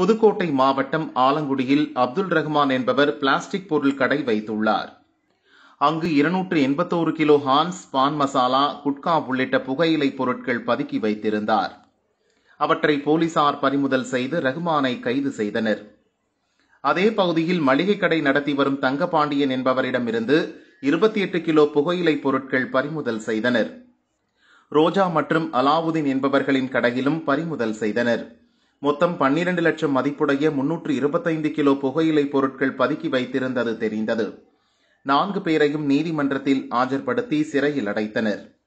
புதுக்கோட்டை மாவட்டம் ஆலங்குடியில் அப்துல் ரஹ்மான் என்பவர் பிளாஸ்டிக் பொருள் கடை வைத்துள்ளார். அங்கு 281 கிலோ ஹான்ஸ், பான் மசாலா, குட்கா உள்ளிட்ட புகையிலை பொருட்கள் பதுக்கி வைத்திருந்தார். அவற்றை போலீசார் பறிமுதல் செய்து ரஹ்மானை கைது செய்தனர். அதே பகுதியில் மளிகை கடை நடத்தி வரும் தங்கபாண்டியன் என்பவரிடமிருந்து 28 கிலோ புகையிலை பொருட்கள் பறிமுதல் செய்தனர். ரோஜா மற்றும் அலாவுதீன் என்பவர்களின் கடையிலும் பறிமுதல் செய்தனர். மொத்தம் 12 லட்சம் மதிப்புடைய 325 கிலோ புகையிலை பொருட்கள் பதுக்கி வைத்திருந்தது தெரிந்தது. 4 பேரையும் நீதிமன்றத்தில் ஆஜர்படுத்தி சிறையில் அடைத்தனர்.